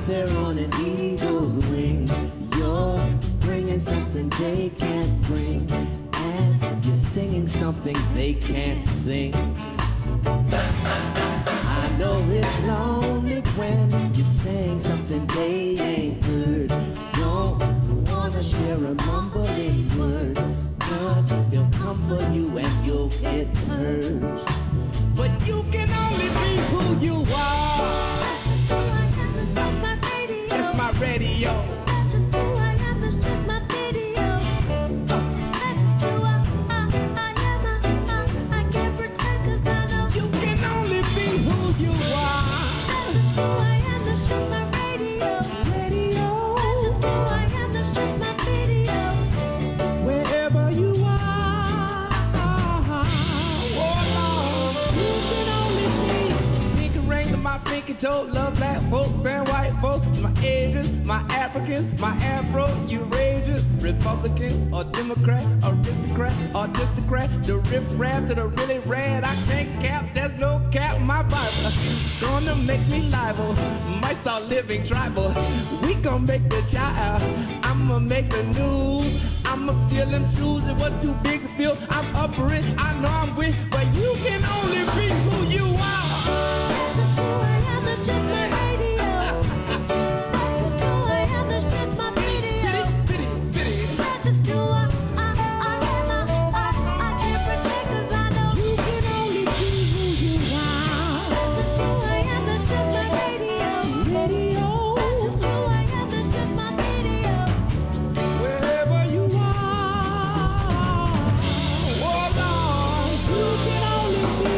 out there on an eagle's wing. You're bringing something they can't bring, and you're singing something they can't sing. I know it's lonely when you're saying something they ain't heard. Don't wanna share a mumbling word, 'cause they'll come for you and you'll get hurt. But you can only be who you are. That's my radio. That's just who I am, that's just my video. That's just who I am, I can't pretend 'cause I know. You can only be who you are. That's just who I am, that's just my radio. That's just who I am, that's just my video. Wherever you are, oh Lord, you can only be. Pinky ring to my pinky toe, love black folks and white folks, my Asians, my Africans, my Afro, Eurasians, Republican or Democrat, aristocrat or aristocrat, the riff-raff to the really rad. I can't cap, there's no cap, my Bible gonna make me liable. Might start living tribal. We gon' make the child. I'ma make the news. I'ma steal them shoes. It was too big to feel. I'm up for it. I know I'm with, but you can only be who you are. That's just who I am, that's just my radio. That's just who I am, that's just my video. That's just who I am, I can't pretend 'cause I know. You can only be who you are. That's just who I am, that's just my radio. That's just who I am, that's just my video. Wherever you are, oh Lord, you can only be.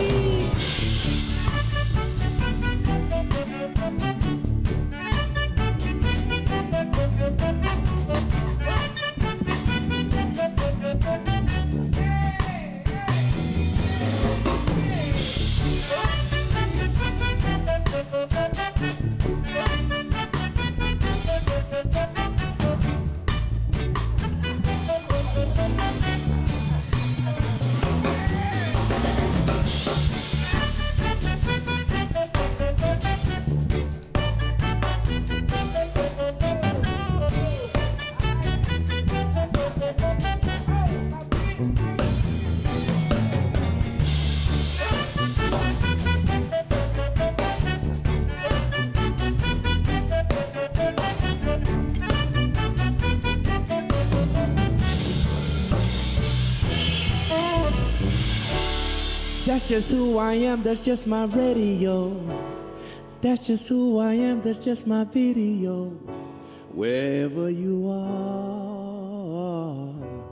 That's just who I am, that's just my radio. That's just who I am, that's just my video. Wherever you are,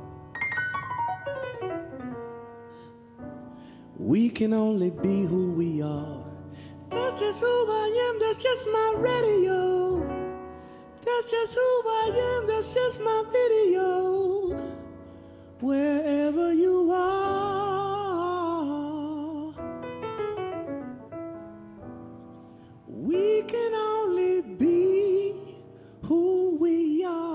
we can only be who we are. That's just who I am, that's just my radio. That's just who I am, that's just my video. Wherever you are, we can only be who we are.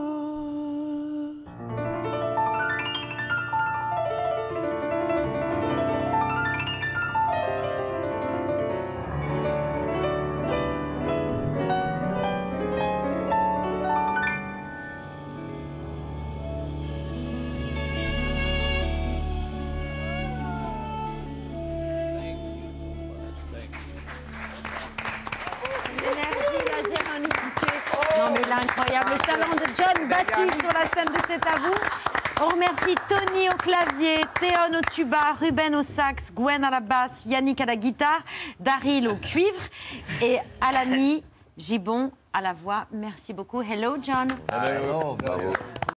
Non mais l'incroyable talent de John Baptiste sur la scène de C'est à vous. On remercie Tony au clavier, Théon au tuba, Ruben au sax, Gwen à la basse, Yannick à la guitare, Daryl au cuivre et Alani Gibon à la voix. Merci beaucoup. Hello John. Hello, bravo.